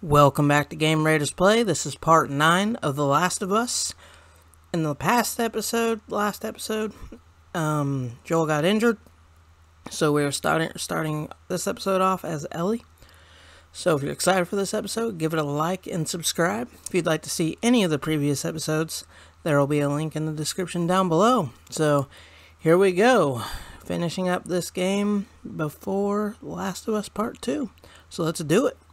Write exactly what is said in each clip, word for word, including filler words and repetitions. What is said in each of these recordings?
Welcome back to GameRaidersPlay. This is part nine of The Last of Us. In the past episode, last episode, um, Joel got injured, so we're starting starting this episode off as Ellie. So if you're excited for this episode, give it a like and subscribe. If you'd like to see any of the previous episodes, there will be a link in the description down below. So here we go, finishing up this game before Last of Us Part two. So let's do it.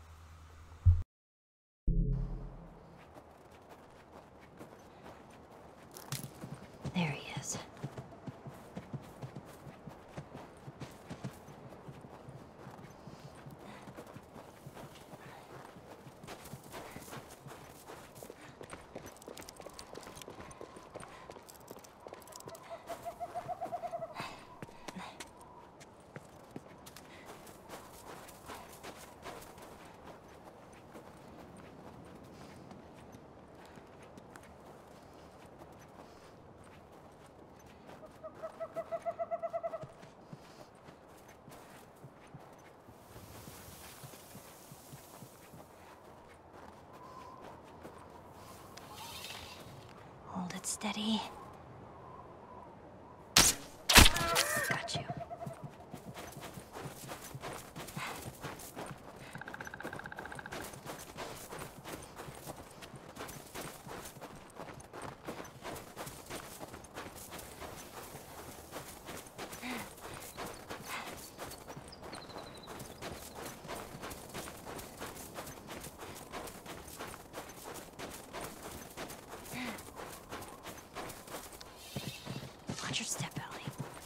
There he is. Hold it steady. Got you. Watch your step, Ellie.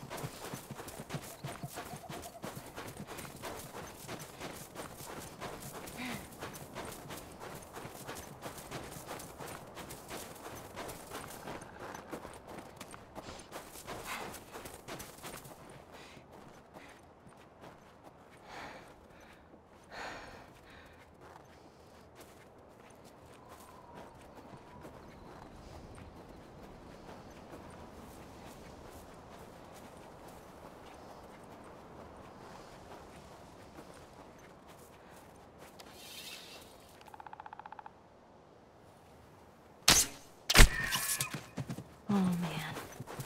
Oh, man.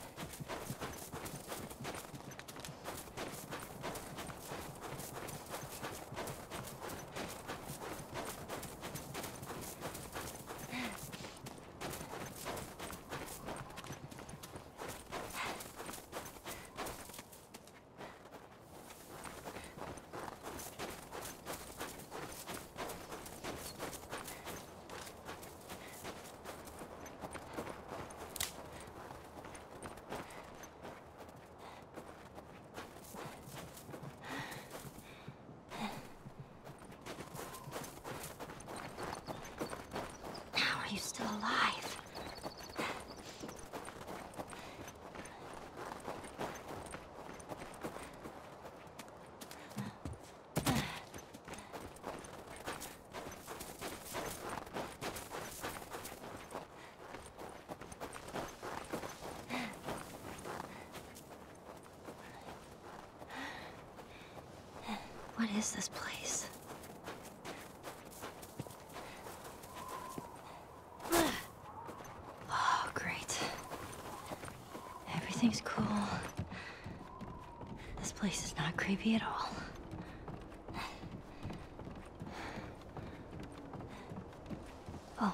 Are you still alive? What is this place? Oh, great. Everything's cool. This place is not creepy at all. Oh.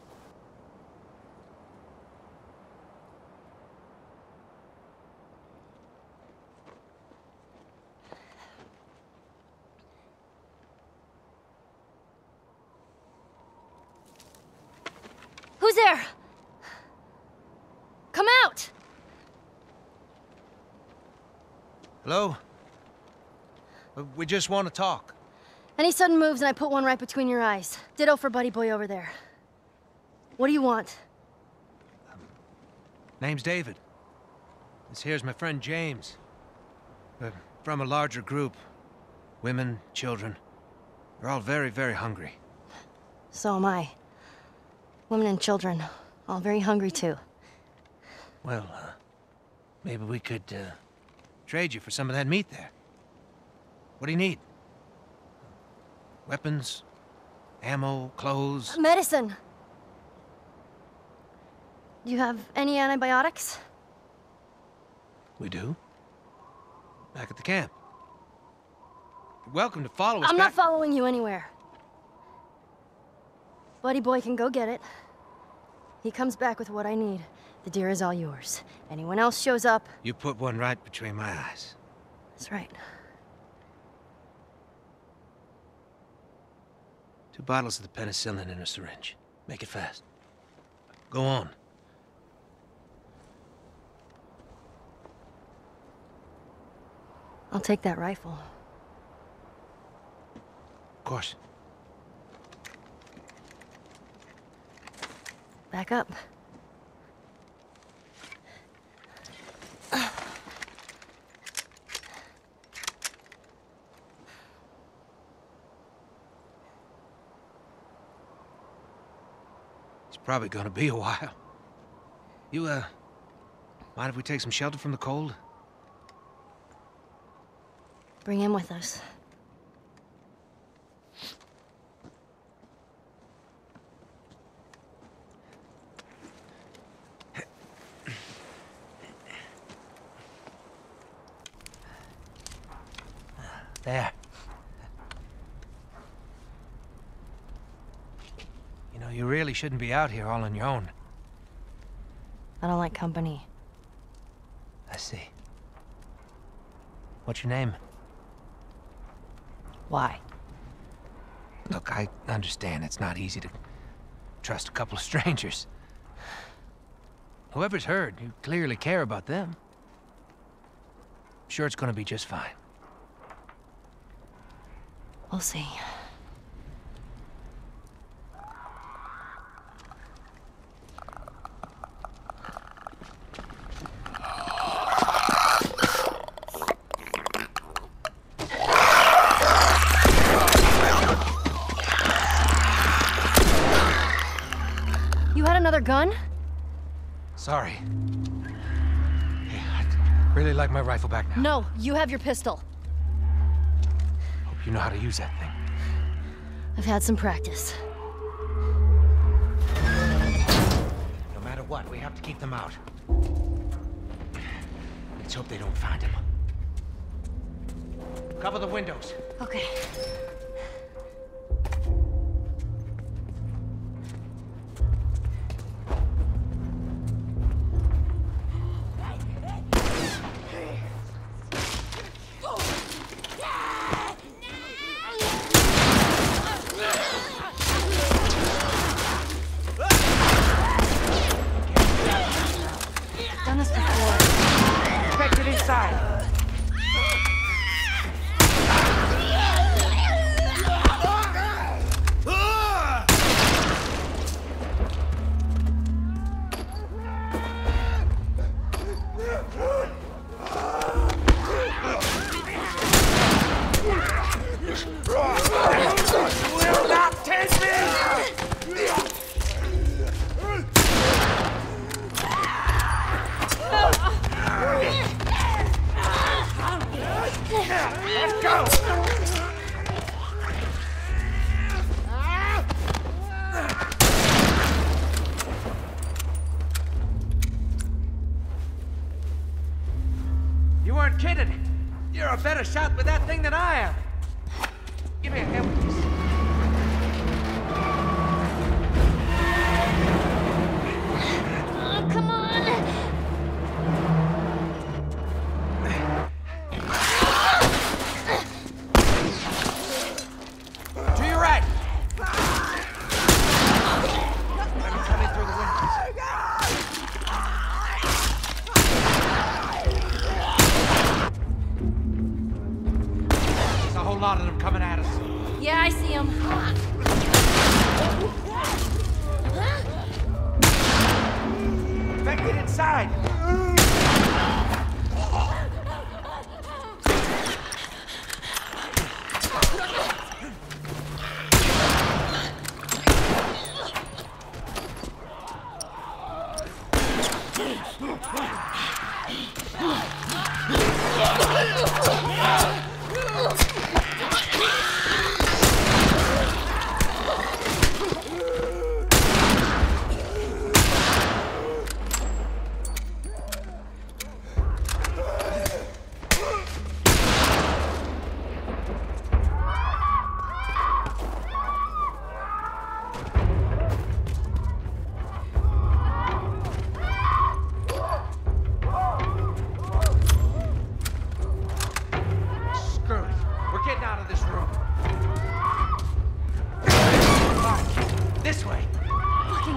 Who's there? Come out! Hello? Uh, We just want to talk. Any sudden moves and I put one right between your eyes. Ditto for buddy boy over there. What do you want? Name's David. This here's my friend James. We're from a larger group. Women, children. They're all very, very hungry. So am I. Women and children, all very hungry too. Well, uh, maybe we could, uh, trade you for some of that meat there. What do you need? Weapons? Ammo, clothes. Medicine. Do you have any antibiotics? We do. Back at the camp. You're welcome to follow us I'm back. not following you anywhere. Buddy boy can go get it. He comes back with what I need. The deer is all yours. Anyone else shows up... You put one right between my eyes. That's right. Two bottles of the penicillin in a syringe. Make it fast. Go on. I'll take that rifle. Of course. Back up. It's probably gonna be a while. You, uh, mind if we take some shelter from the cold? Bring him with us. There. You know, you really shouldn't be out here all on your own. I don't like company. I see. What's your name? Why? Look, I understand it's not easy to trust a couple of strangers. Whoever's hurt, you clearly care about them. I'm sure it's gonna be just fine. We'll see. You had another gun? Sorry. Hey, I'd really like my rifle back now. No, you have your pistol. Hope you know how to use that thing. I've had some practice. No matter what, we have to keep them out. Let's hope they don't find him. Cover the windows. Okay. Done this before. Infected inside. Will not take me! Let's go! You weren't kidding. You're a better shot with that thing than I am. Give me a hand with this. Oh, come on! To your right. Let me come in through the windows. There's a whole lot of them coming at us. Yeah, I see him. Infected inside. This way. Fucking...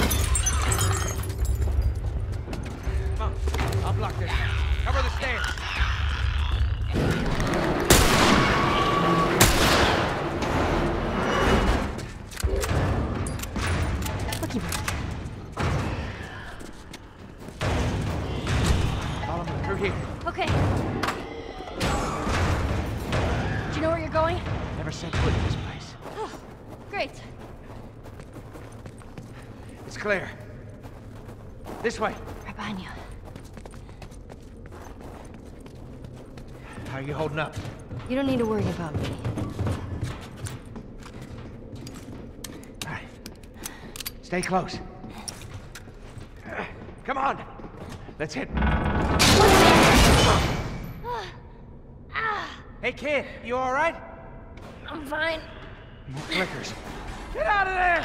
Come on. I'll block this. Cover the stairs. Lucky bird. Follow me through here. Okay. Do you know where you're going? Never set foot in this place. Oh, great. It's clear. This way. Right behind you. How are you holding up? You don't need to worry about me. All right. Stay close. Come on. Let's hit. Hey, kid. You all right? I'm fine. More clickers. Get out of there!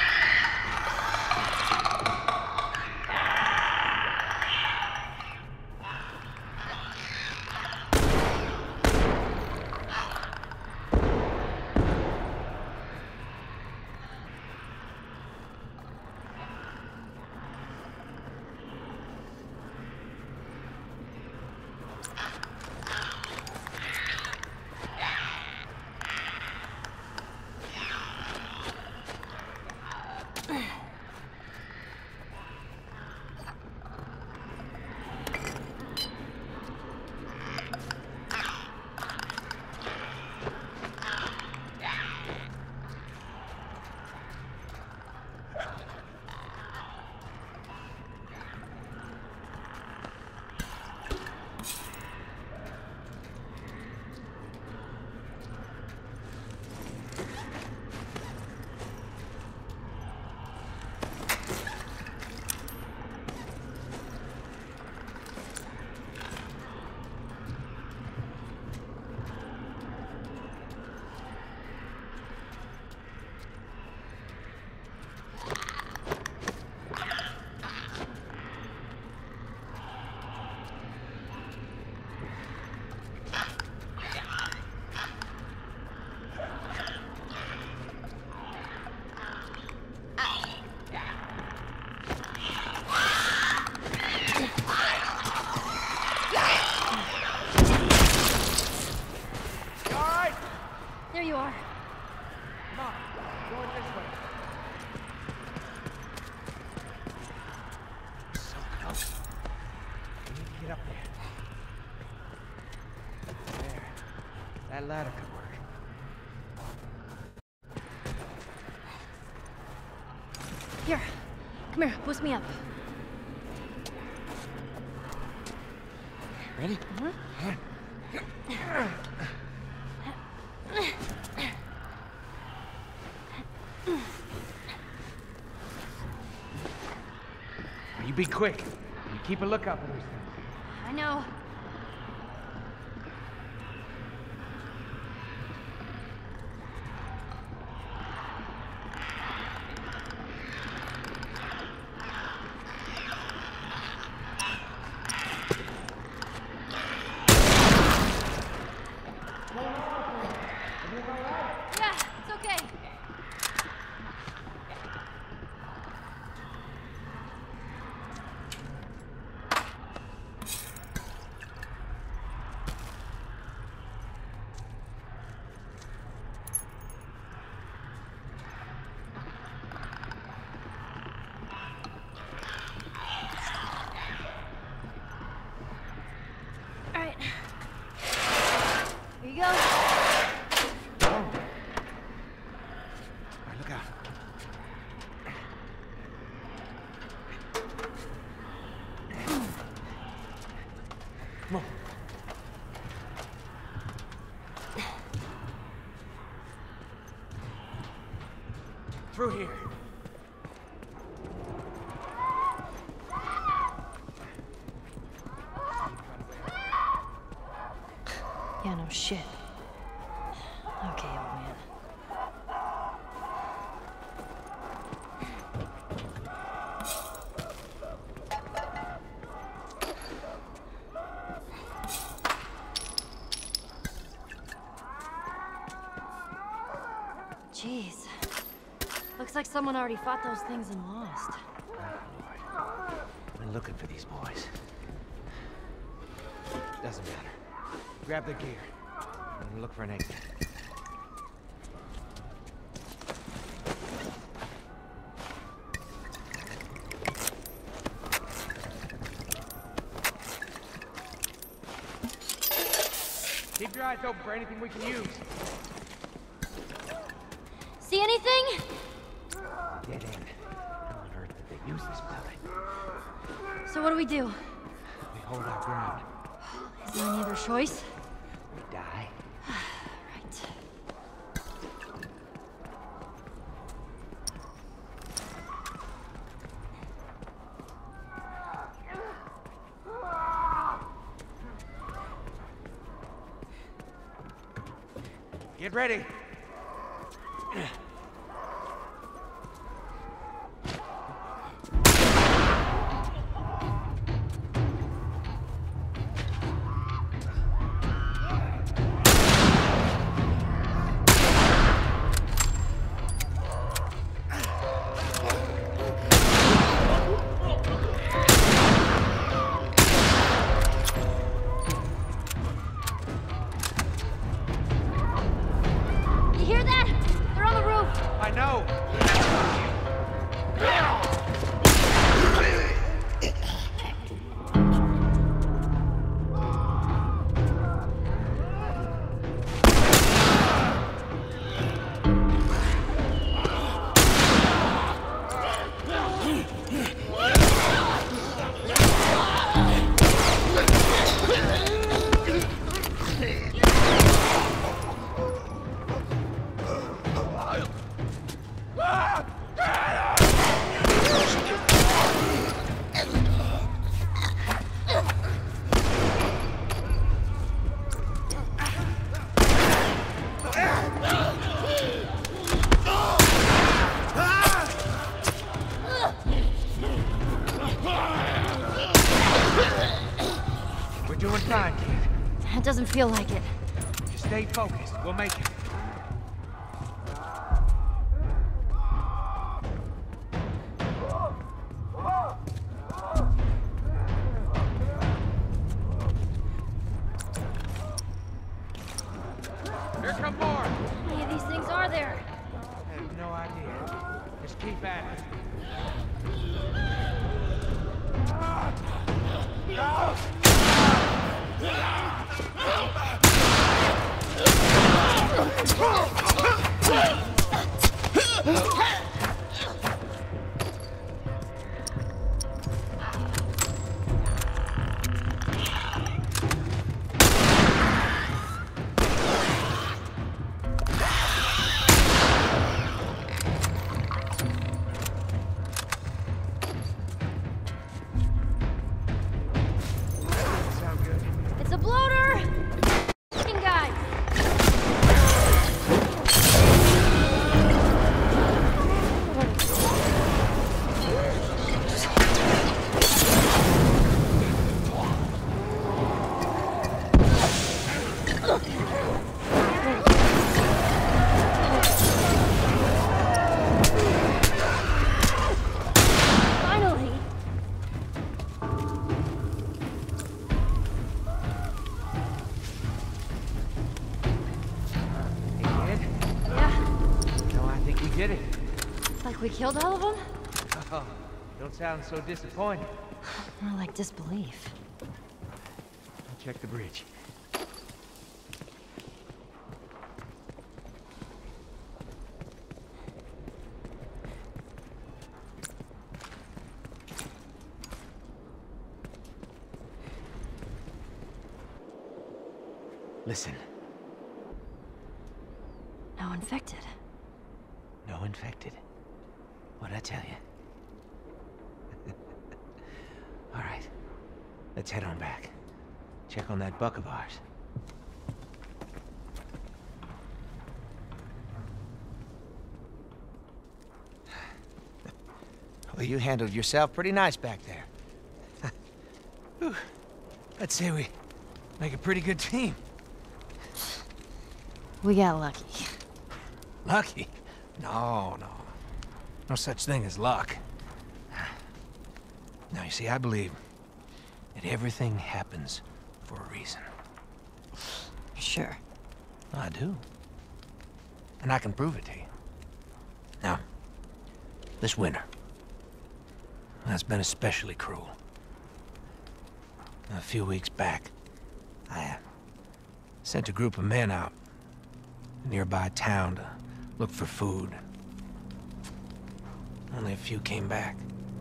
That ladder could work. Here, come here, boost me up. Ready? Mm-hmm. You be quick. You keep a lookout for those things. I know. Yeah, it's okay. All right. Here you go. Look out. Come on. Through here. Yeah, no shit. Okay, old man. Jeez. Looks like someone already fought those things and lost. Oh, Lord. I've been looking for these boys. Doesn't matter. Grab the gear. I'm gonna look for an exit. Keep your eyes open for anything we can use. See anything? Dead end. How on earth did they use this building? So what do we do? We hold our ground. Is there any other choice? We die. Right. Get ready. You hear that? They're on the roof. I know. We're doing fine, kid. It doesn't feel like it. Just stay focused. We'll make it. Here come more. How many of these things are there? I have no idea. Just keep at it. Sound good. It's a bloater! F***ing guy! Finally! Hey, kid. Yeah, No, I think we did it. like we killed all of them? Oh, don't sound so disappointed. More like disbelief. I'll check the bridge. Listen, No infected. No infected. What'd I tell you? All right. Let's head on back. Check on that buck of ours. Well, you handled yourself pretty nice back there. Whew. I'd say we make a pretty good team. We got lucky. Lucky? No, no. No such thing as luck. Now, you see, I believe that everything happens for a reason. Sure. I do. And I can prove it to you. Now, this winter, that's been especially cruel. A few weeks back, I uh, sent a group of men out to a nearby town to look for food. Only a few came back.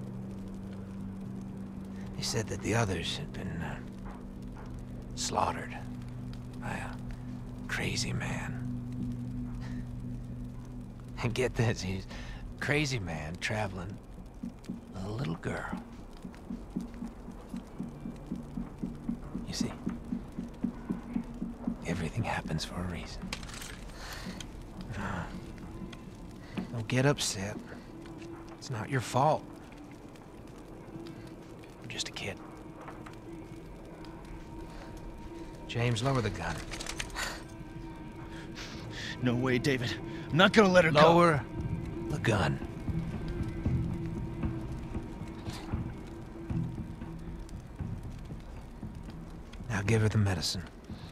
They said that the others had been uh, slaughtered by a crazy man. And get this, he's a crazy man traveling with a little girl. You see, everything happens for a reason. Uh, don't get upset. It's not your fault. You're just a kid. James, lower the gun. No way, David. I'm not gonna let her go. Lower the gun. Now give her the medicine.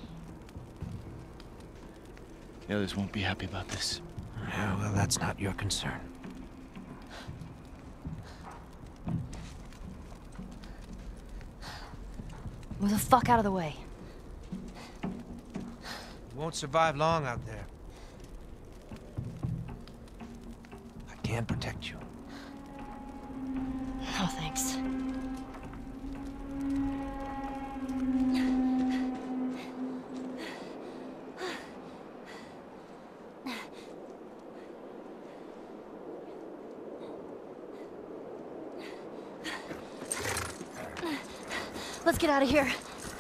The others won't be happy about this. Yeah, well, that's not your concern. Move the fuck out of the way. You won't survive long out there. I can protect you. No, thanks. Let's get out of here.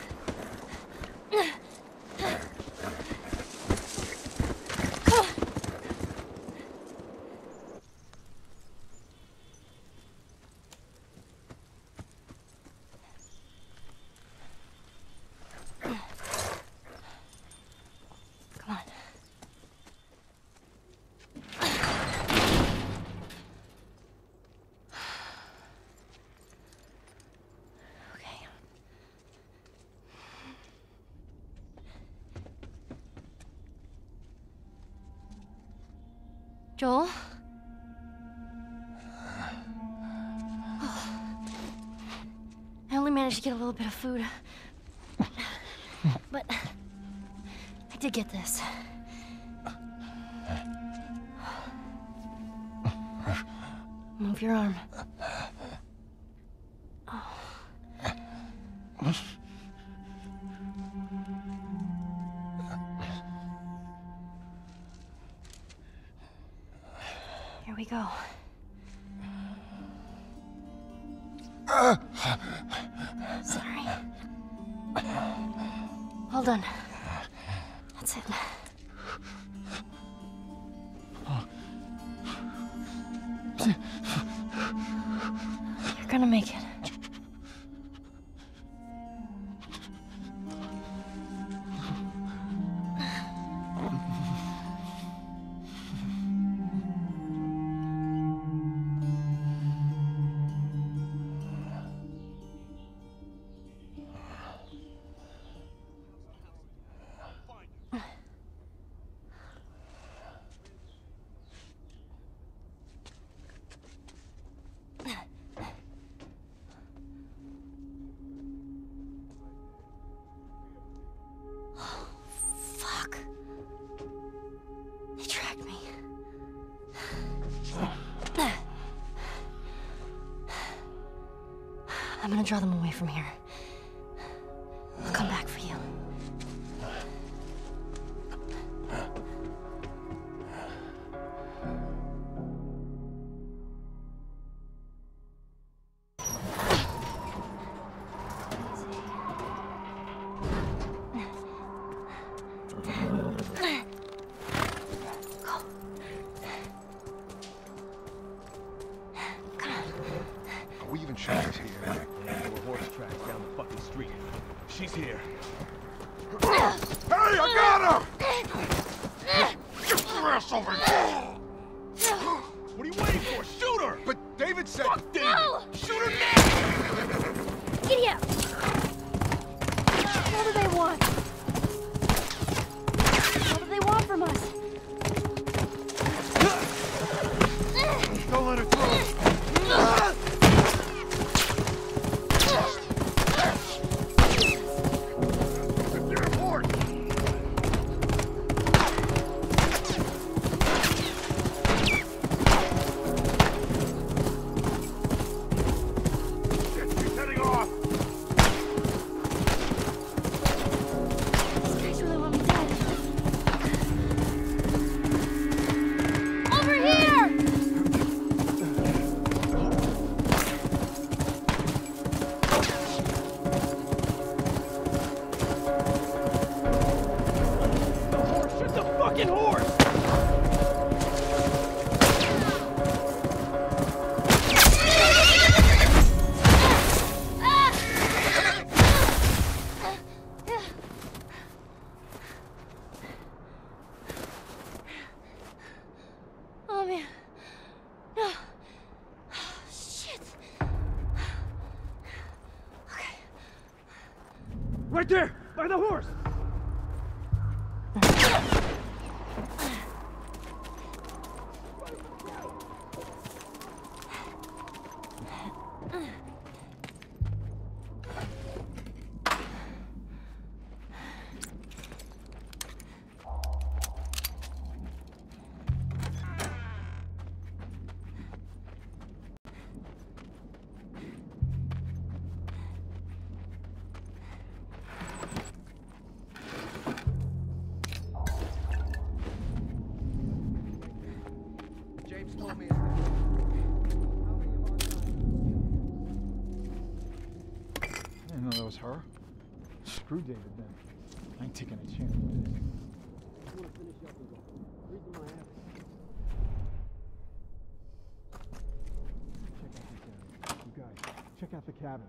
Come on. Joel? I only managed to get a little bit of food. But I did get this. Move your arm. Oh. Here we go. Sorry. Hold on. That's it. You're gonna make it. I'm gonna draw them away from here. I'll come back for you. We even shot it here. There were horse tracks down the fucking street. She's here. Hey, I got her! Get your ass over here! What are you waiting for? Shoot! said. Fuck, no! Shoot him now! Giddy up! What do they want? What do they want from us? Don't let her through. Right there! By the horse! Her? Screw David then. I ain't taking a chance with this. I want to finish up with the reason my Check out the cabin. You guys, check out the cabin.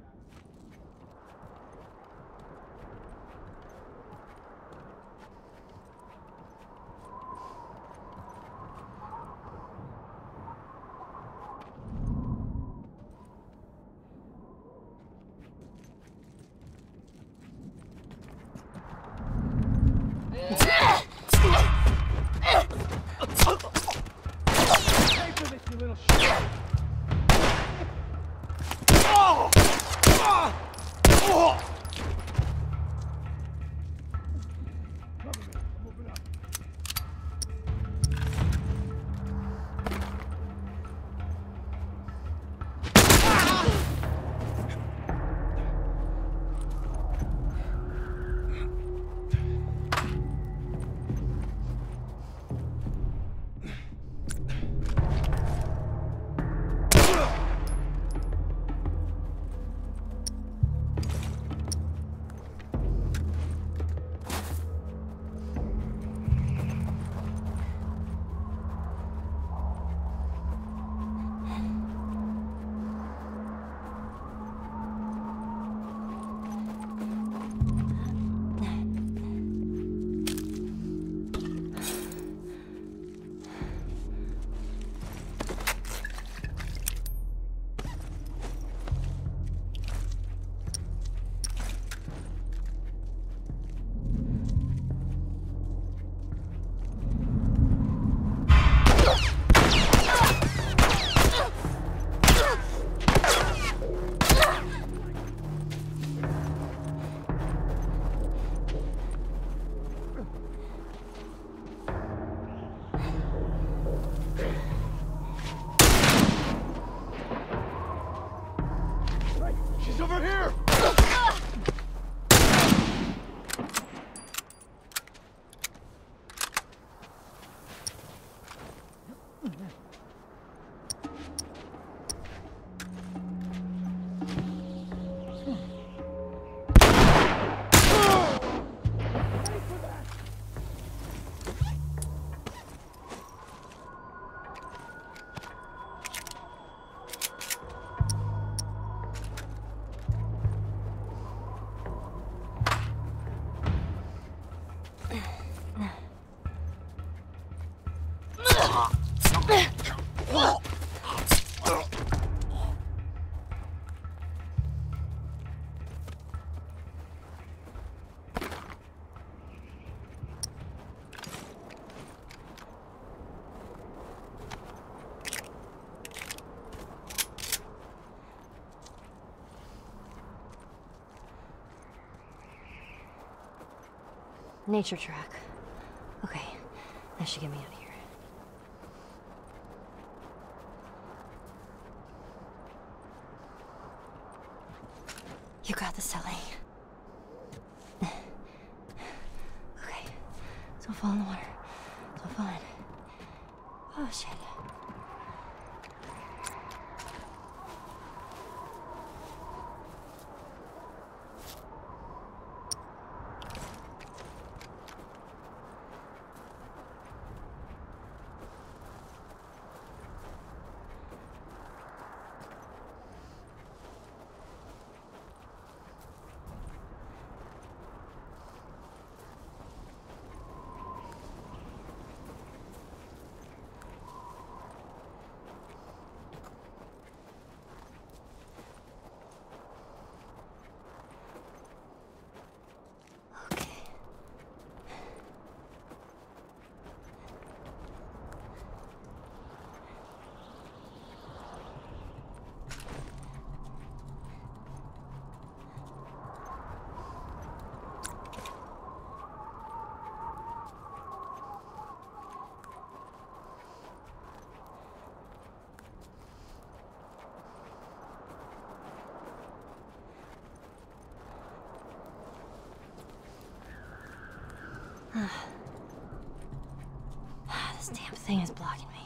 nature track. Okay, that should get me out of here. You got this, Ellie. Okay, don't fall in the water. Don't fall in. Oh, shit. This damn thing is blocking me.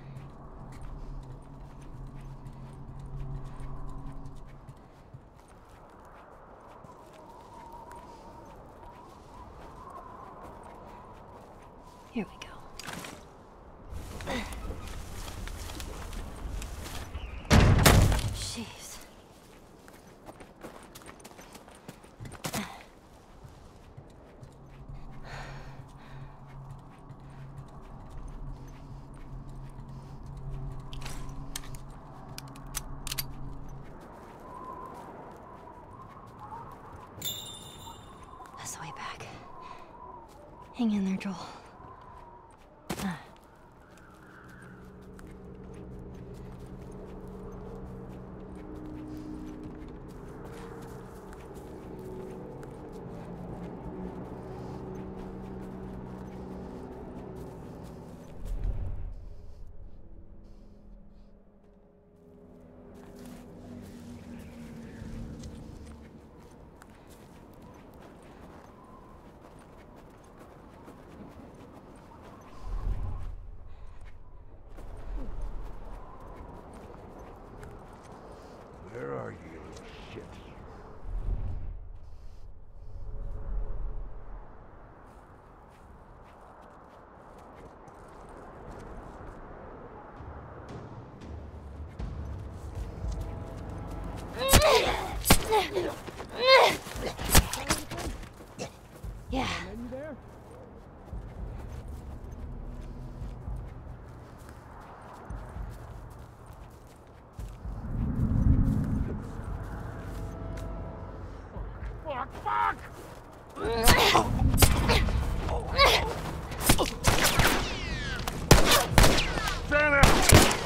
Here we go. Jeez. That's the way back. Hang in there, Joel. Where are you, you little shit? Yeah. You there? Fuck, fuck! Stand out!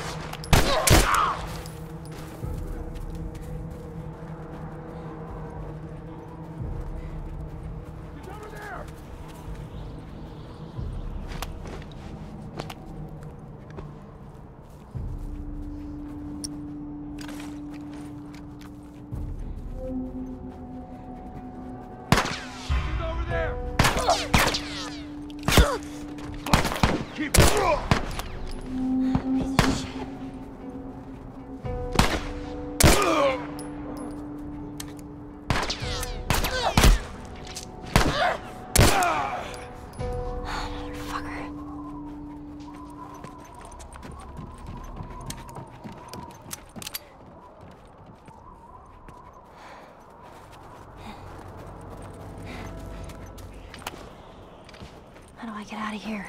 He's over there! He's over there! Keep Piece of shit. Motherfucker. How do I get out of here?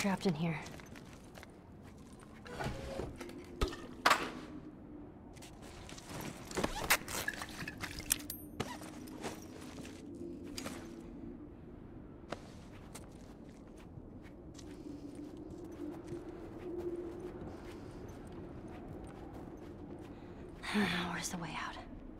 trapped in here. Where's the way out?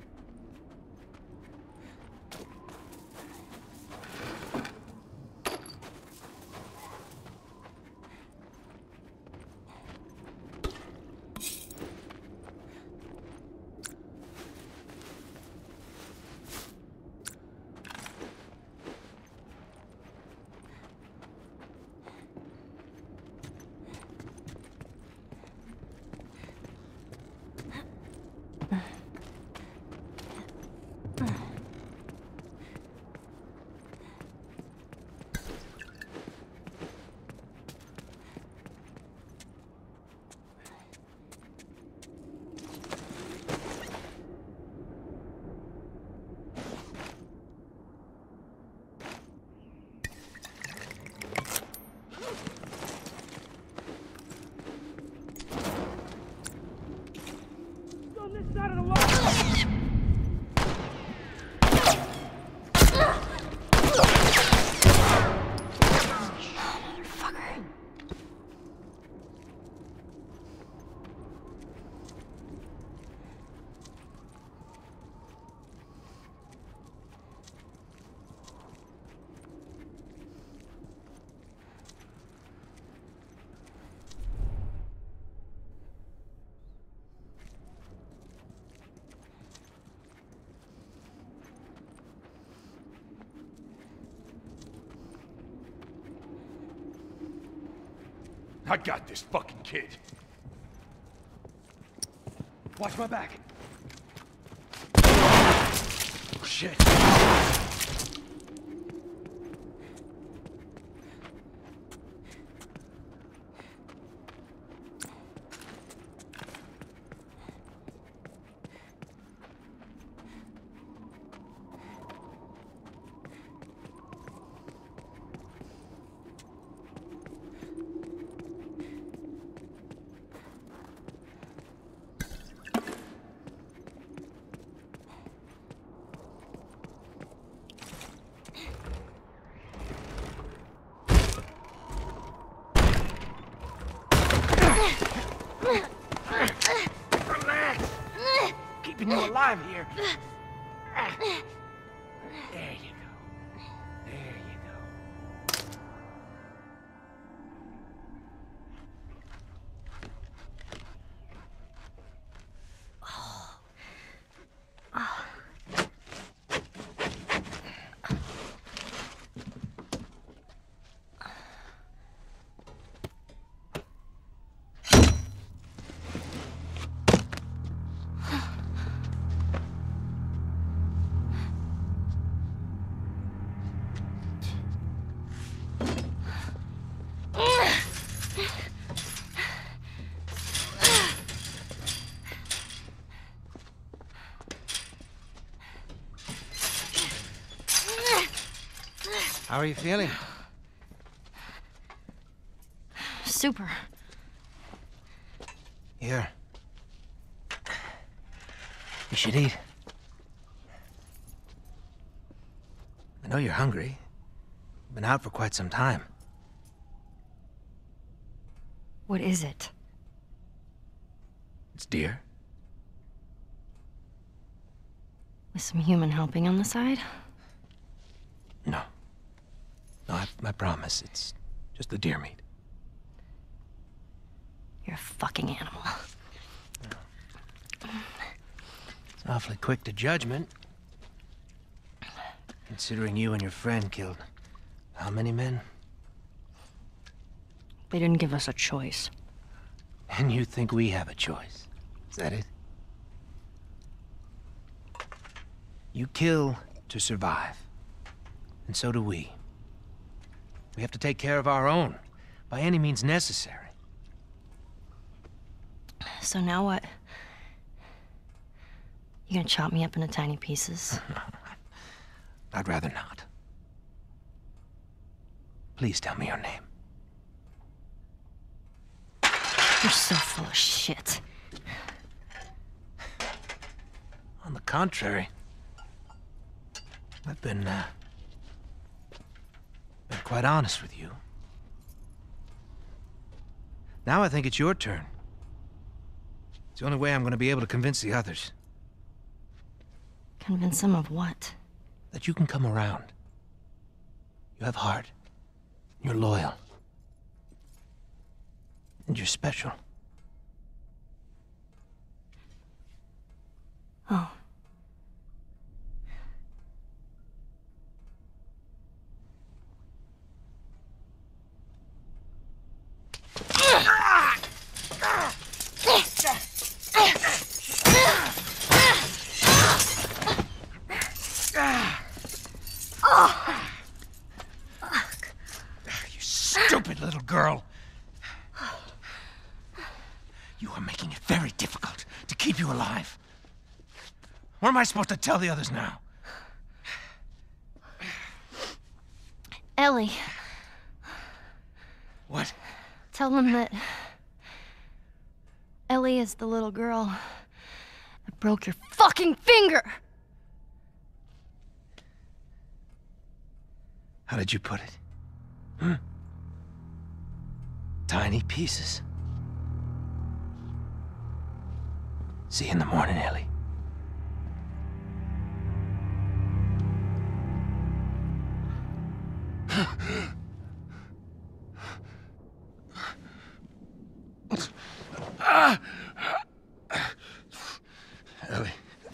I got this fucking kid. Watch my back. Oh, shit. Keeping you alive here. There you go. There you go. Oh. Oh. How are you feeling? Super. Here. You should eat. I know you're hungry. You've been out for quite some time. What is it? It's deer. With some human helping on the side? No. No, I, I promise. It's just the deer meat. You're a fucking animal. It's awfully quick to judgment. Considering you and your friend killed how many men? They didn't give us a choice. And you think we have a choice? Is that it? You kill to survive. And so do we. We have to take care of our own, by any means necessary. So now what? You gonna chop me up into tiny pieces? I'd rather not. Please tell me your name. You're so full of shit. On the contrary, I've been, uh, been quite honest with you. Now I think it's your turn. It's the only way I'm going to be able to convince the others. Convince them of what? That you can come around. You have heart. You're loyal. And you're special. Oh. You stupid little girl. You are making it very difficult to keep you alive. What am I supposed to tell the others now? Ellie. What? Tell them that Ellie is the little girl that broke your fucking finger! How did you put it? Hmm? Tiny pieces. See you in the morning, Ellie. Ellie.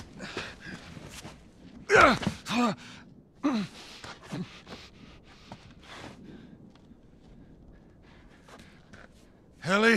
Ellie?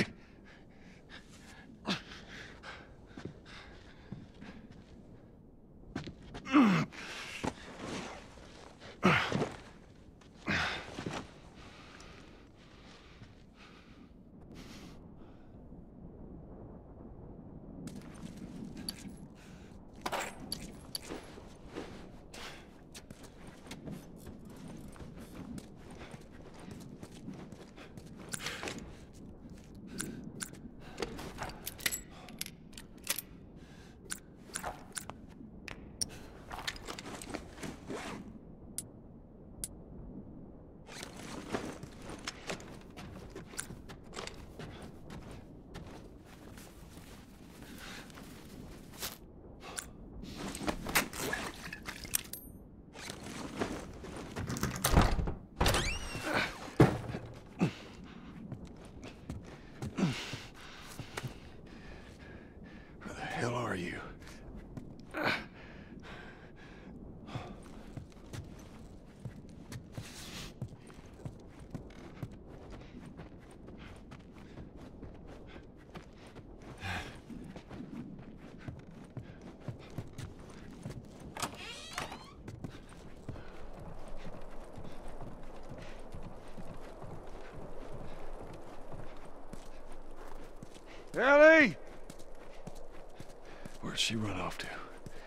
Ellie! Where'd she run off to?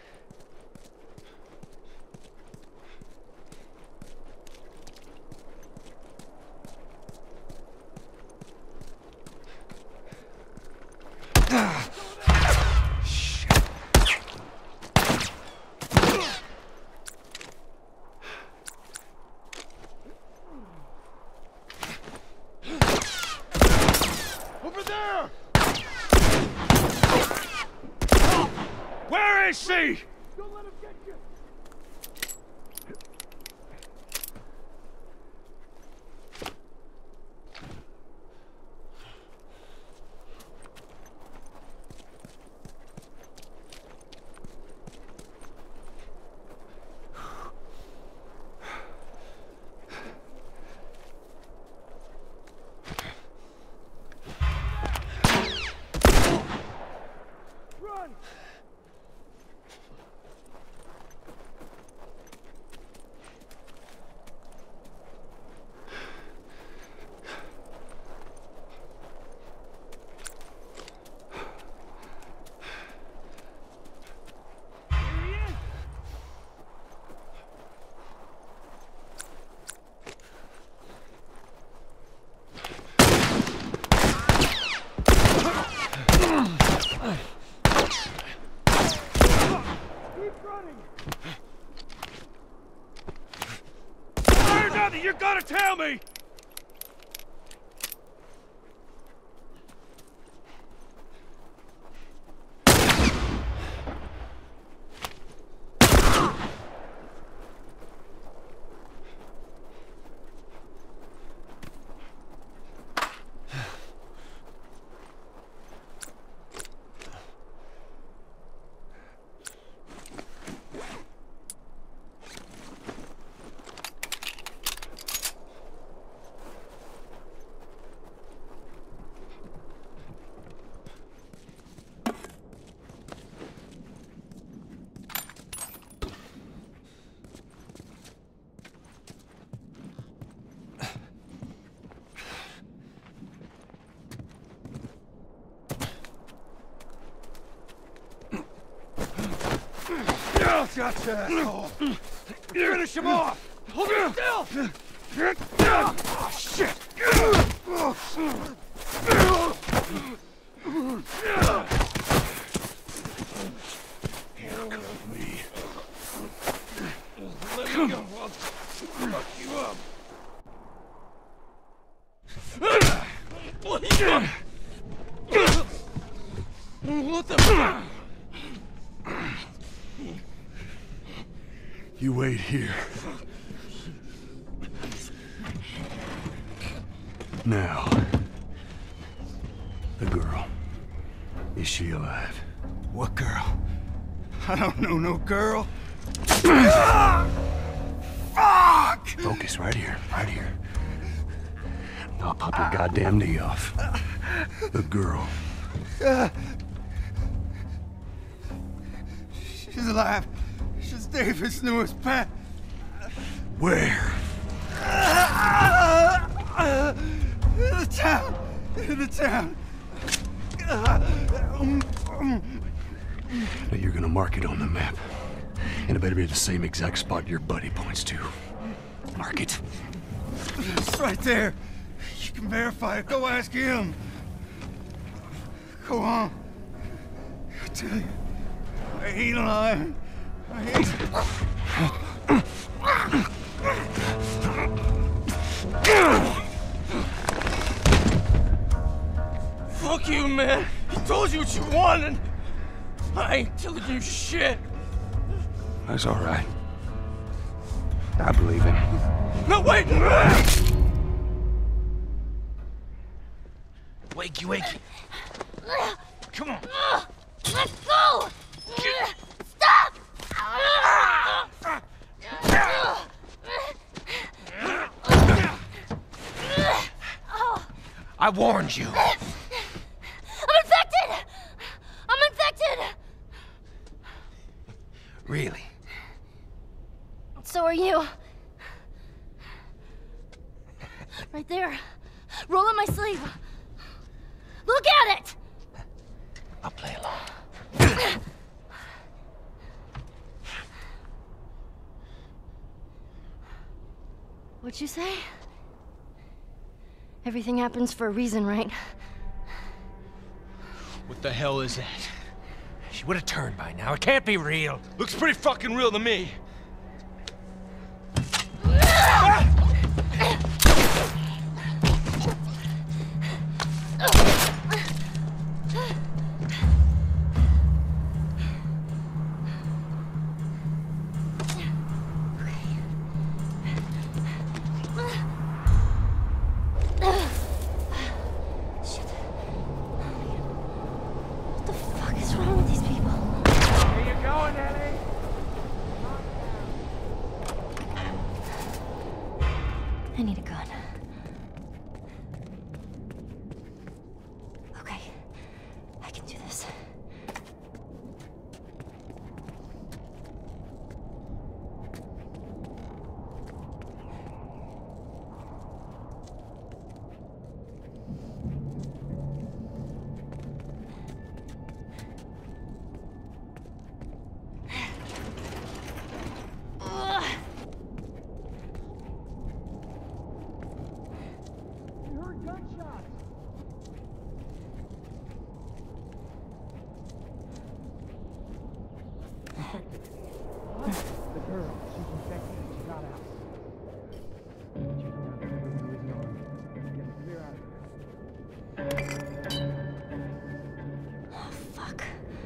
See! Don't let him get you! Run! There's nothing you gotta tell me! Gotcha, asshole! Finish him off! Hold him still! Oh, shit! Handcuff me. Let me go. I'll fuck you up. What the fuck? You wait here. Now, the girl. Is she alive? What girl? I don't know no girl. Fuck! Focus right here, right here. I'll pop your goddamn knee off. The girl. She's alive. She's David's newest pet. Where? In the town. In the town. Now you're gonna mark it on the map. And it better be the same exact spot your buddy points to. Mark it. It's right there. You can verify it. Go ask him. Go on. I tell you, I ain't lying. I ain't. Fuck you, man. He told you what you wanted. I ain't telling you shit. That's all right. I believe him. No, wait! Wakey, wakey. Come on. Let's go! Stop! I warned you. I'm infected! I'm infected! Really? So are you. Right there. Roll up my sleeve. Look at it! I'll play along. What'd you say? Everything happens for a reason, right? What the hell is that? She would have turned by now. It can't be real. Looks pretty fucking real to me. I need a gun. Okay, I can do this. The girl, she's infected and she got out. Check it out, everyone was on. Get clear out of there. Oh, fuck.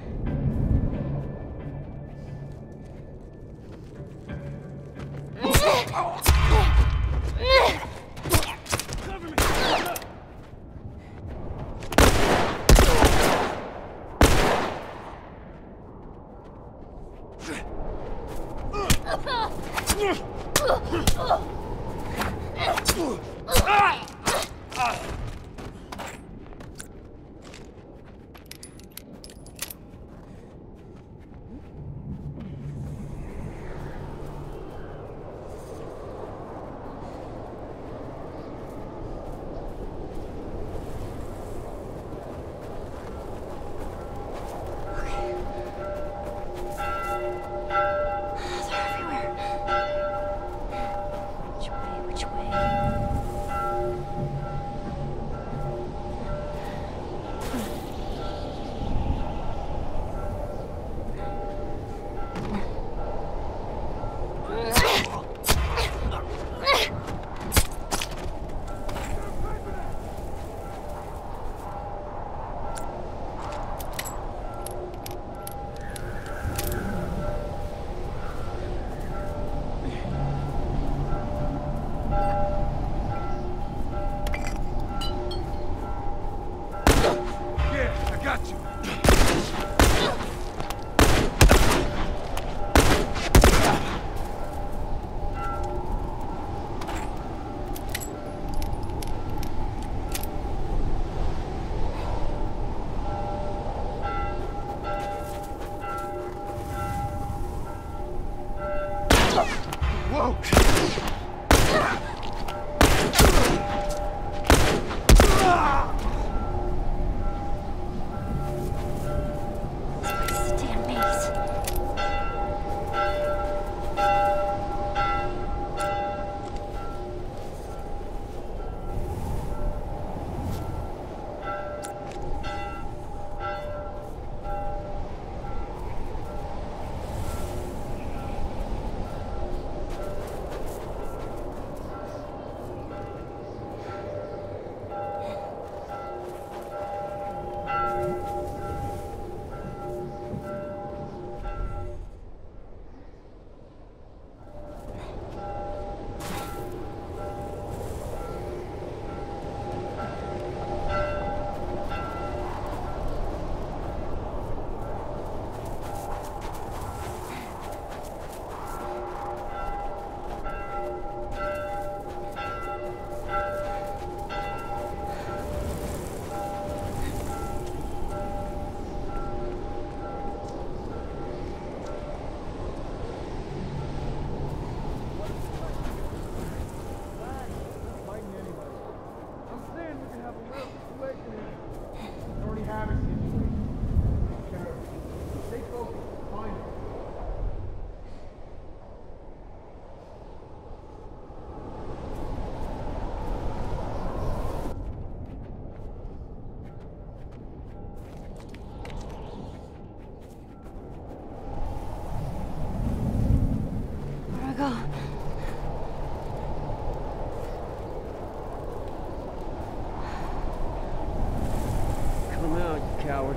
Coward.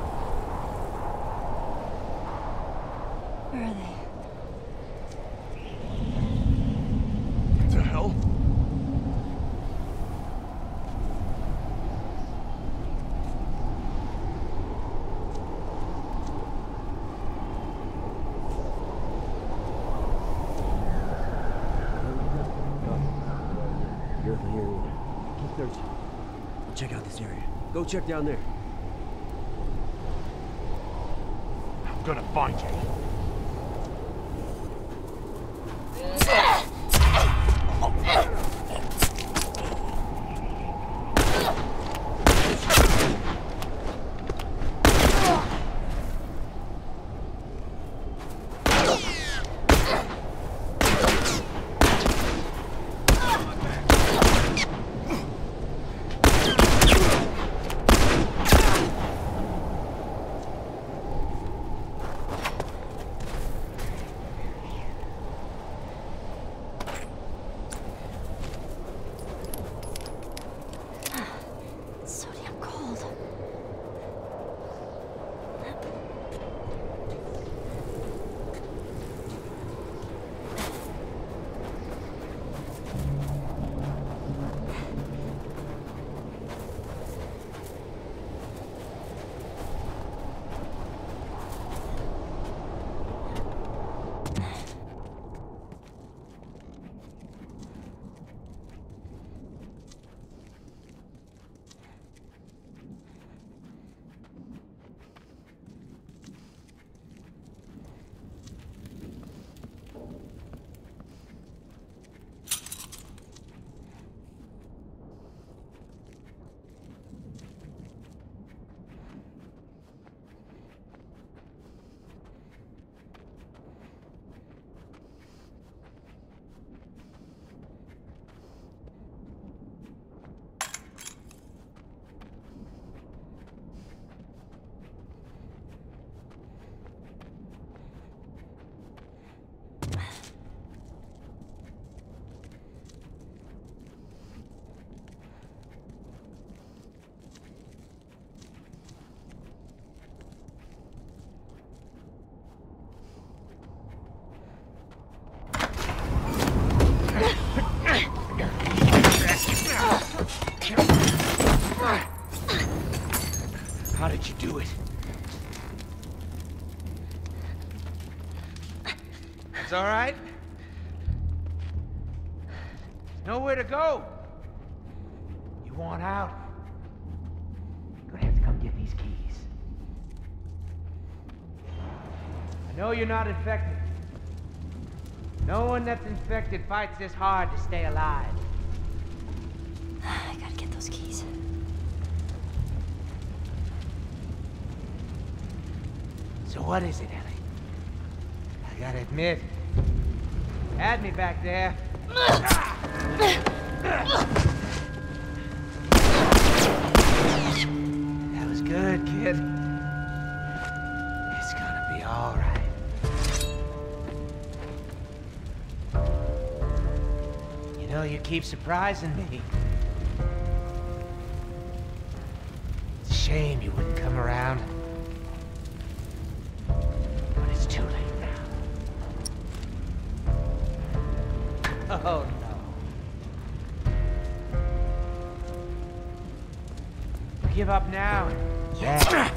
Where are they? What the hell? Careful here. Keep searching. I'll check out this area. Go check down there. I'm gonna find you. all right? Nowhere to go. You want out? You're gonna have to come get these keys. I know you're not infected. No one that's infected fights this hard to stay alive. I gotta get those keys. So what is it, Ellie? I gotta admit, had me back there. That was good, kid. It's gonna be all right. You know, you keep surprising me. It's a shame you wouldn't come around. But it's too late now. Oh, no. Give up now. Yeah.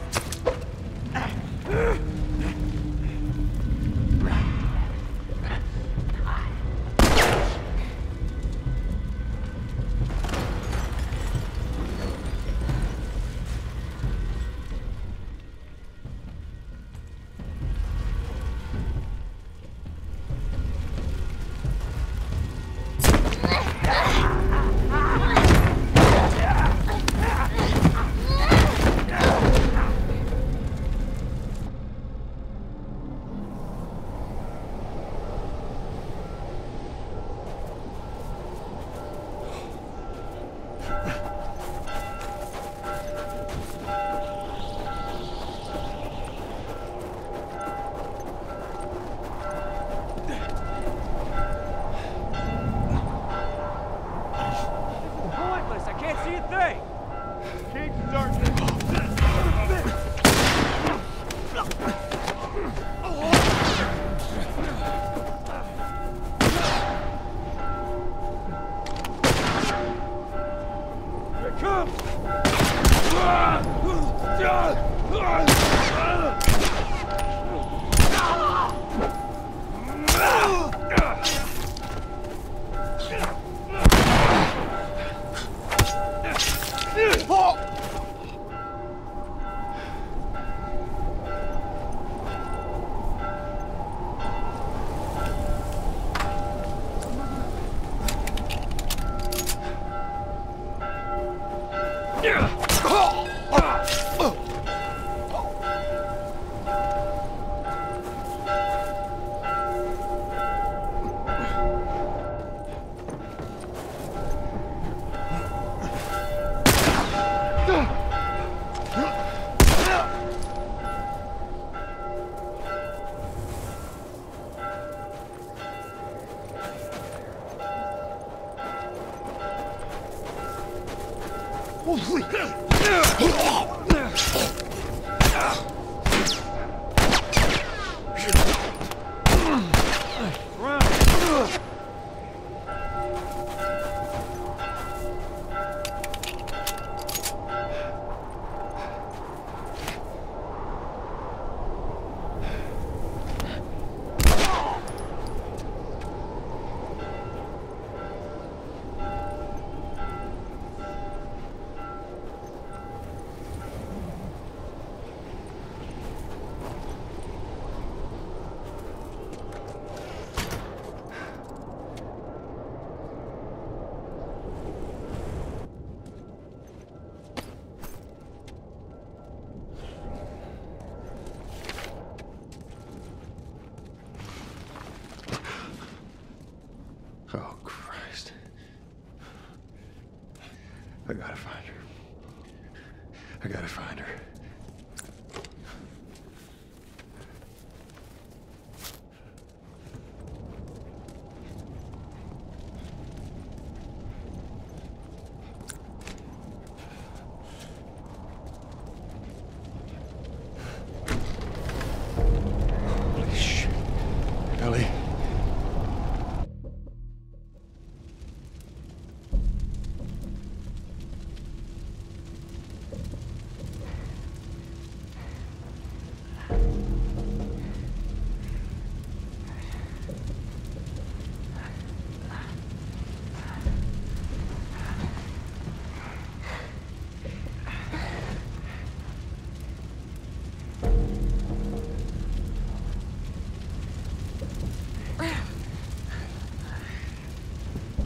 Oh, Christ. I gotta find her. I gotta find her. Shh. Ellie.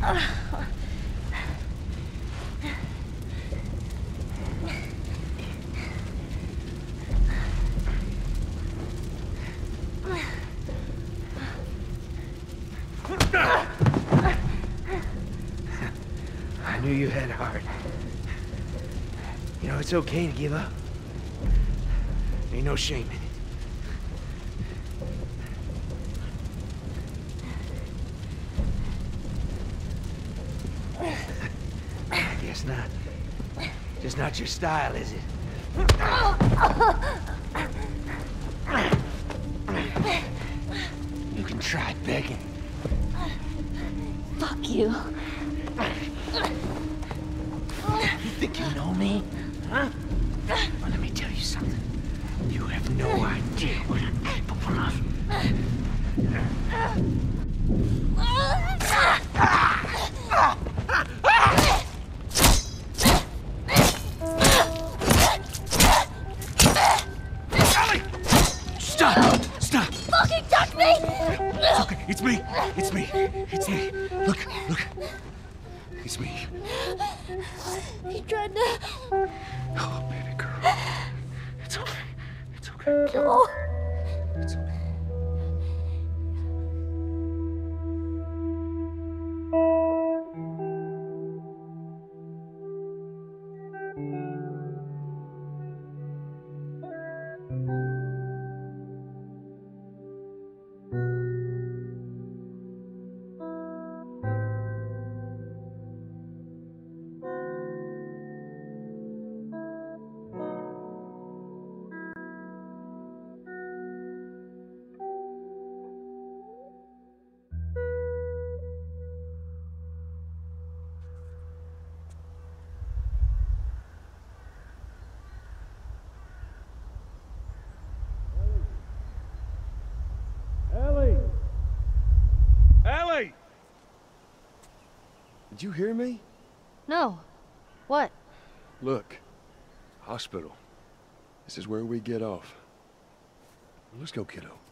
I knew you had heart. You know, it's okay to give up. Ain't no shame in it. I guess not. Just not your style, is it? You can try begging. Fuck you. You think you know me? Huh? Well, let me tell you something. You have no idea what I'm capable of. Ellie! Stop! Stop! Fucking touch me! It's okay. It's me. It's me. It's me. Look, look. It's me. He tried to... Oh, baby girl. It's okay. It's okay. No. It's okay. Ellie! Ellie! Did you hear me? No. What? Look. Hospital. This is where we get off. Let's go, kiddo.